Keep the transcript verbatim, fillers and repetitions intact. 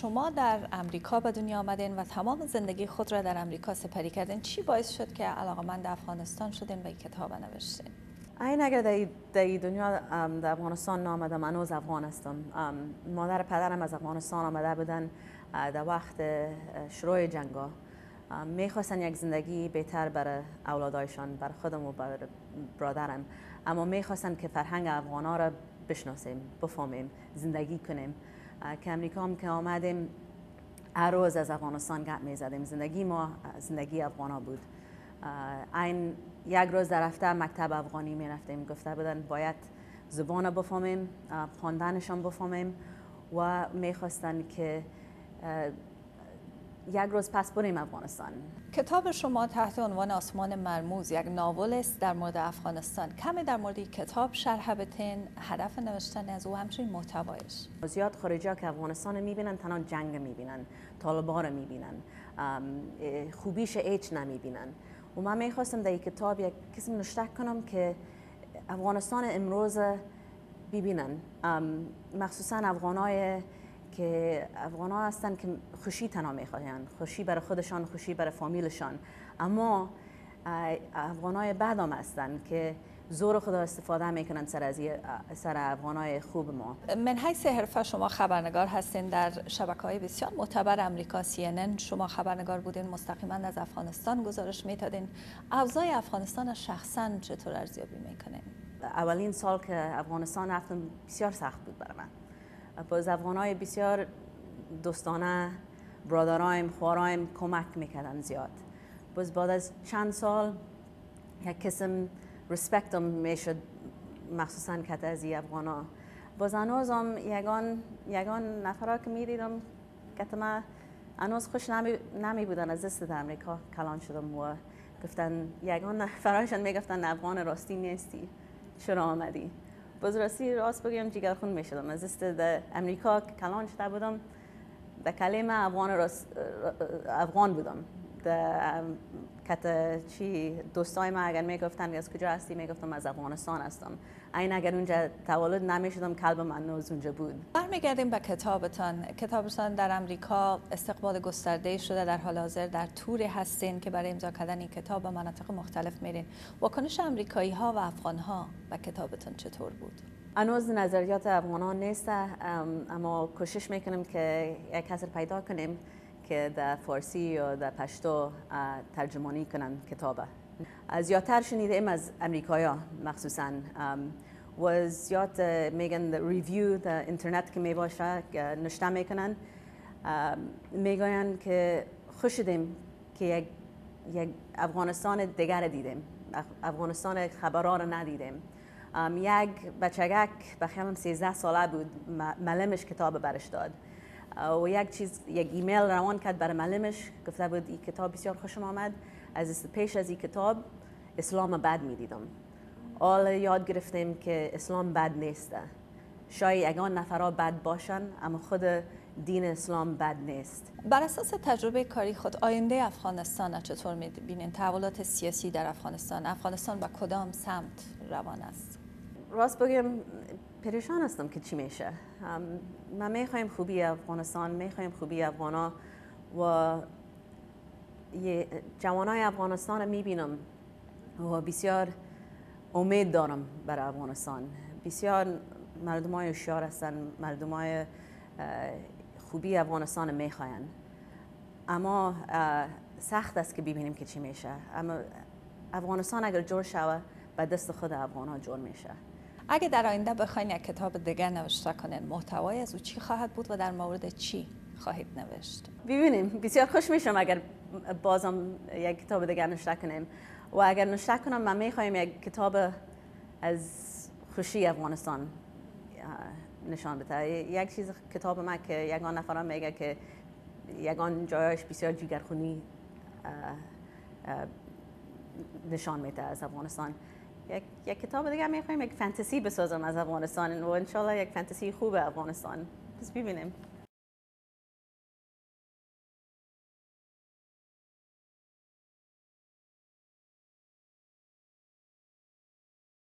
شما در امریکا به دنیا آمدین و تمام زندگی خود را در امریکا سپری کردین. چی باعث شد که علاقمند افغانستان شدین و این کتاب نوشتین؟ این اگر در در دنیا در افغانستان نامدم، هنوز افغان هستم. مادر پدرم از افغانستان آمده بودن در وقت شروع جنگا. میخواستن یک زندگی بهتر برای اولادایشان، برای خودم و برای برادرم، اما میخواستن که فرهنگ افغانا را بشناسیم، بفهمیم، زندگی کنیم. که امریکا هم که آمدیم هر روز از افغانستان گپ میزدیم. زندگی ما زندگی افغانا بود. این یک روز در هفته مکتب افغانی می رفتیم. گفته بودن باید زبان بفهمیم، خواندنشان بفهمیم و میخواستن که یک روز پس بریم افغانستان. کتاب شما تحت عنوان آسمان مرموز یک ناول است در مورد افغانستان. کمی در مورد کتاب شرح بدین، هدف نوشتن از او، همچنین محتوایش. زیاد خارجی‌ها که افغانستان میبینن تنها جنگ میبینن، طالبان رو میبینن، خوبیش هیچ نمیبینن. و من میخواستم در این کتاب یک قسم نشته کنم که افغانستان امروز ببینن، مخصوصا افغانای که افغانا هستن که خوشی تنها میخواین، خوشی برای خودشان، خوشی برای فامیلشان، اما افغانای بد هم هستن که زور خدا استفاده میکنن سر از سر افغانای خوب ما. من حیث حرفه شما خبرنگار هستین در شبکه‌های بسیار معتبر امریکا، سی ان ان شما خبرنگار بودین، مستقیما از افغانستان گزارش میدادین. اوضاع افغانستان شخصا چطور ارزیابی میکنین؟ اولین سال که افغانستان رفتم بسیار سخت بود برای من. باز افغانای بسیار دوستانه، برادرایم، خوارایم کمک میکردن زیاد. باز بعد از چند سال یک قسم ریسپکتم میشد، مخصوصا که از افغانا. باز هنوزم یگان یگان نفرا که میدیدم که من هنوز خوش نمی, نمی بودن از دست در امریکا کلان شدم و گفتن یگان نفراشون میگفتن افغان راستی نیستی، چرا آمدی؟ باز راستی راست بگم جگرخون میشدم از دست در امریکا که کلان شده بودم. در کلمه افغان راست افغان بودم. در کت چی دوستای ما اگر میگفتن از کجا هستی میگفتم از افغانستان هستم. این اگر اونجا تولد نمیشدم قلب من هنوز اونجا بود. برمیگردیم به کتابتان. کتابتان در امریکا استقبال گسترده شده، در حال حاضر در توری هستین که برای امضا کردن این کتاب به مناطق مختلف میرین. واکنش امریکایی ها و افغان ها به کتابتان چطور بود؟ هنوز نظریات افغانان نیست، اما کوشش میکنیم که یک کس پیدا کنیم که در فارسی یا در پشتو ترجمانی کنن کتابه. زیادتر شنیدیم از امریکایا مخصوصا و زیاد میگن ریویو در اینترنت که میباشه نشته میکنن، میگوین که خوش شدیم که یک یک افغانستان دیگر دیدیم، افغانستان خبرها رو ندیدیم. یک بچگک به خیالم سیزده ساله بود، معلمش کتاب برش داد و یک چیز یک ایمیل روان کرد برای معلمش، گفته بود این کتاب بسیار خوشم آمد، از پیش از این کتاب اسلام بد میدیدم. حالا یاد گرفتیم که اسلام بد نیست. شاید یگان نفرها بد باشن اما خود دین اسلام بد نیست. بر اساس تجربه کاری خود آینده افغانستان چطور می‌بینین؟ تحولات سیاسی در افغانستان، افغانستان با کدام سمت روان است؟ راست بگم پریشان هستم که چی میشه. ما میخوایم خوبی افغانستان، میخوایم خوبی افغانا و جوانای افغانستان رو میبینم و بسیار امید دارم برای افغانستان. بسیار مردم های هوشیار هستن، مردم های خوبی افغانستان میخواین، اما سخت است که ببینیم که چی میشه. اما افغانستان اگر جور شوه به دست خود افغان‌ها جور میشه. اگه در آینده بخواین یک کتاب دیگر نوشته کنین، محتوای از او چی خواهد بود و در مورد چی خواهید نوشت؟ ببینیم، بسیار خوش میشم اگر بازم یک کتاب دیگر نوشته کنیم و اگر نوشته کنم من میخوایم یک کتاب از خوشی افغانستان نشان بده. یک چیز کتاب من که یگان نفران میگه که یگان جایش بسیار جگرخونی نشان میده از افغانستان. یک یک کتاب دیگه میخوایم یک فانتزی بسازم از افغانستان و انشالله یک فانتزی خوب افغانستان. پس ببینیم.